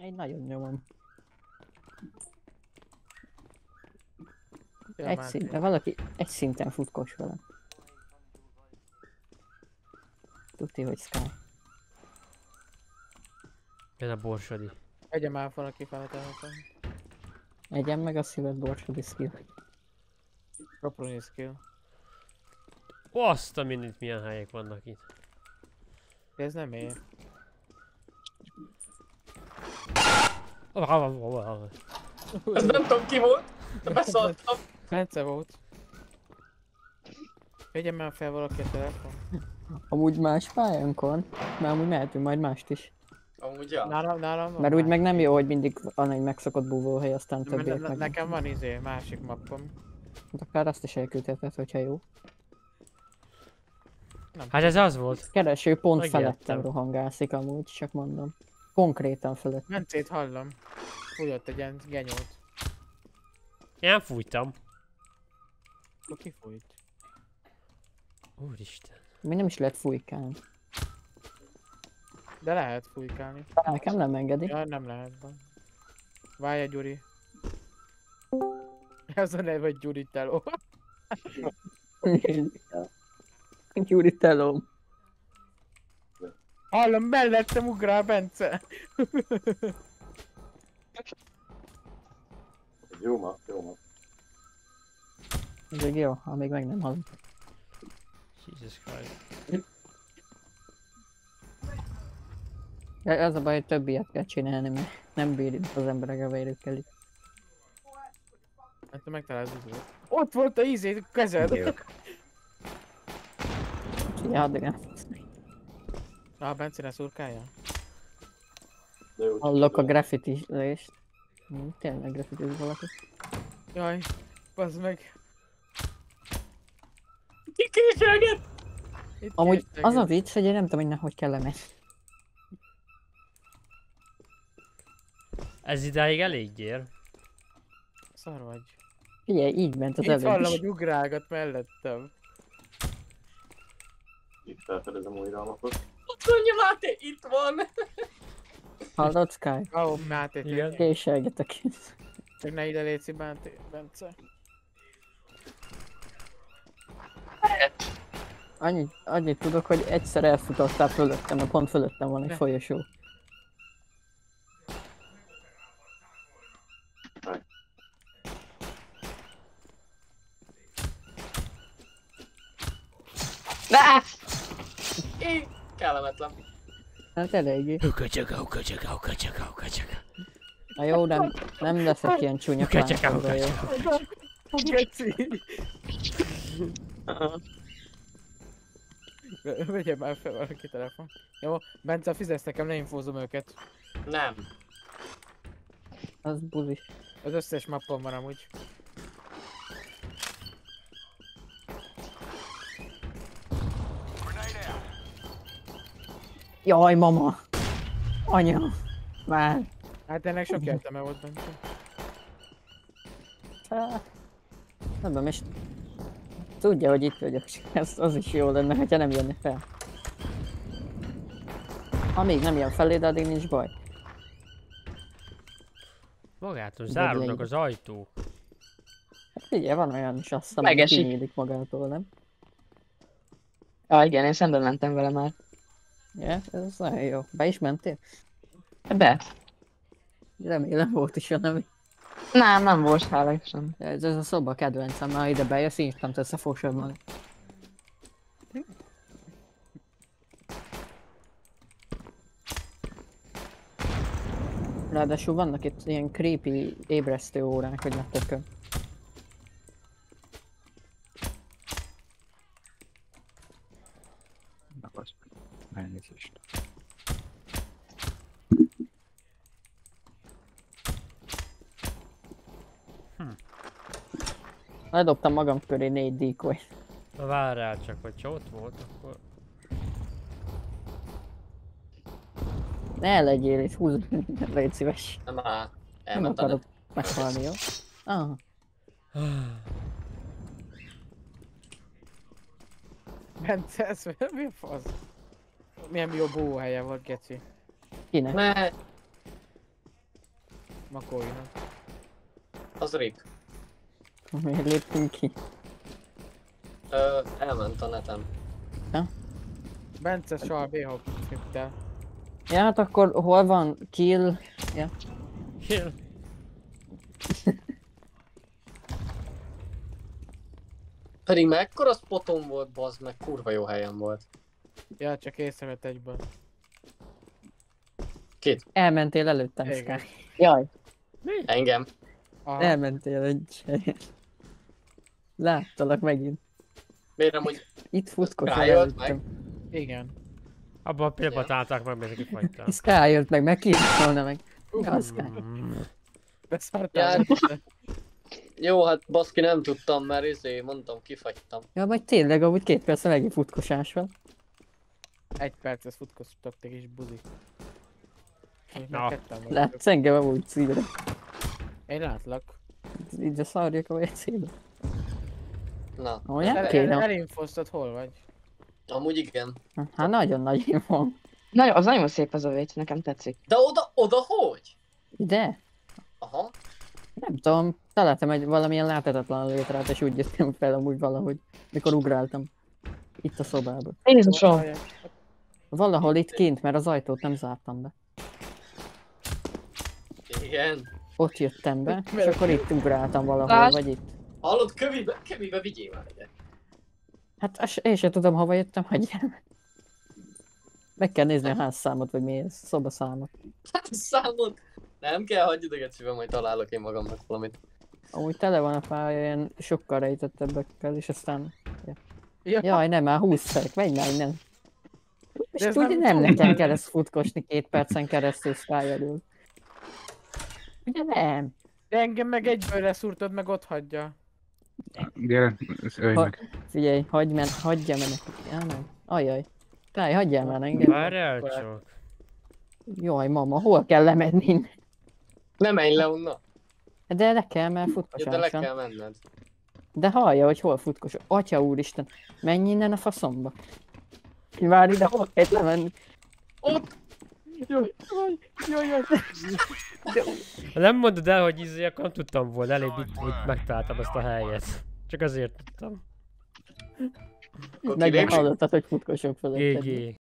Egy nagyon nyomom. Valaki egy szinten futkos vele. Tudti, hogy Sky. Ez a borsodi. Egye már valaki fel a telefon. Egyen meg a szíved borsodi skill. Proproni skill. Azt a mindent, milyen helyek vannak itt. Ez nem ér. Ez nem tudom ki volt, de beszaltam. Bence volt. Vegyen már fel valaki a telefon. Amúgy más pályánkon, mert amúgy mehetünk majd mást is. Amúgy ja. Nálam van. Mert úgy meg nem jó, hogy mindig van egy megszokott búvóhely, aztán többiek meg... Nekem van másik mappom. Akár azt is elküldheted, hogyha jó. Hát ez az volt. Kereső pont Megértem. felettem rohangászik amúgy, csak mondom. Konkrétan felett. Bencét hallom. Fújott egy ilyen genyót. Én fújtam. Akkor ki fújt? Úristen. Mi nem is lehet fújkálni. De lehet fújkálni. Nekem nem engedi. Ja, nem lehet. Várj, Gyuri. Ez a neve, hogy Gyuri Teló. Gyuri telóm. Hallom, mellettem ugrál Bence. Jó ma, jó ma. Ez még jó, amíg meg nem hallom. Jesus Christ. Az a baj, hogy több ilyet kell csinálni, mert nem bírjuk az emberek a vérükkel itt. Hát te megtalálod az izét. Ott volt a izét, kezed. Ja, addig Bence ne szurkálja. hallok a graffiti-lést. Tényleg graffiti valaki. Jaj, bazd meg. Ki késelget? Amúgy az a vicc, hogy én nem tudom, hogy kell lemenni. Ez idáig elég ér. Szar vagy. Figyelj, így ment az Itt előbb hallom, is. hogy ugrálgat mellettem. Itt felfedezem újra a napot. Ott mondja Máté, itt van. Hallod, Sky? Máté, Igen. Késelgetek. csak ne ide létszi, Bence. Annyit tudok, hogy egyszer elfutottál fölöttem, mert pont fölöttem van egy folyosó. Kellemetlen. Hát eléggé. Ukacsaka. Na jó, nem leszek ilyen csúnya plánkodó, jó? Geci! Vegye már fel valaki telefon. Jó, Bence, fizesz nekem, ne infózom őket. Nem. Az buzi. Az összes mappon van amúgy. Jaj, mama! Anya! Már! Hát ennek sok értelme volt, Bence. Nem, és tudja, hogy itt vagyok, ez az is jó lenne, hogyha nem jönne fel. Amíg nem jön felé, de addig nincs baj. Magától záródnak az ajtók. Hát figyelj, van olyan is, azt hiszem, hogy Megesik. kinyílik magától, nem? Igen, én szemben mentem vele már. Ja, ez nagyon jó. Be is mentél? Be. Remélem volt is valami. Nem volt, hála Isten. Ez a szoba kedvencem, ha ide bejössz, instant összefogod magad. Ráadásul vannak itt ilyen creepy ébresztő órák, hogy ne tököm. Elnézést. Ledobtam magam köré 4 decoy. Na várjál csak, hogyha ott volt, akkor... Ne legyél itt, húzz, légy szíves. Nem Nem elment akarok meghalni, jó? Ah. Bence, ez mi a fasz? Milyen jó bóhelye volt, geci. Kinek? Mert Makóinak. Az rip. Miért léptünk ki? Elment a netem. Bence soha B-hop skriptel. Ja, hát akkor hol van kill? Ja. Kill. Pedig mekkora spotom volt, bazd meg, kurva jó helyen volt. Ja, csak észrevett egyből. Elmentél előttem, Igen. Sky. Jaj, Engem. Aha. elmentél egy helyen. Láttalak megint. Miért amúgy Itt futkosol rájött előttem. Igen. Abban a pillanatban állták meg, mert kifagytam. Sky jött meg, megkívánolna meg. Ja, Sky. Beszartál. Ja. Jó, hát baszki nem tudtam, mert mondtam, kifagytam. Ja, vagy tényleg, amúgy 2 perc megint futkosás van. 1 percet futkosítottak és buzi. Most Na. már ketten vagyunk. Látsz engem amúgy szívre. Én látlak. Így a szarjak a szívre. Na, Olyan kéne. Elinfosztod, hol vagy? amúgy igen. Hát nagyon nagy van. Az nagyon szép az a vécé, nekem tetszik. De oda hogy? Ide? Aha. Nem tudom, találtam egy valamilyen láthatatlan létrát, és úgy jöttem fel amúgy valahogy, mikor ugráltam. Itt a szobában. Jézusom! Valahol itt kint, mert az ajtót nem zártam be. Igen. Ott jöttem be, és akkor itt ugráltam valahol, Lásd. vagy itt. Hallod, kövibe vigyél már egyet. Hát én sem tudom, hova jöttem, hagyjál. Meg kell nézni a házszámot, vagy mi ez, szobaszámot. Hát számod. Nem kell, hagyj ideget szívem, majd találok én magamnak valamit. Amúgy tele van a pálya ilyen sokkal rejtettebbekkel, és aztán... Ja. Jaj, nem, már 20 szerek, menj már innen. És ez tudja, nem nem túl nekem nagy. kell ezt futkosni 2 percen keresztül Sky elől. Ugye nem? De engem meg egyből leszúrtad, meg ott hagyja. Gyere, ölj Ha- meg. Figyelj, hagyja meg. Ja, nem. Ajaj. Táj, hagyjál már engem. Várjál csak. Jaj, mama, hol kell lemenni innen? Ne menj le onnan. De le kell, mert Ja, de le futkosás van. kell menned. De hallja, hogy hol futkos. Atya úristen, menj innen a faszomba. Várj ide, hol kell lemenni? Ott! Jaj, jaj, jaj. Ha nem mondod el, hogy akkor nem tudtam volna, elég itt megtaláltam ezt a helyet. Csak azért tudtam. Meg hallottad, hogy futkosok fölötted. GG.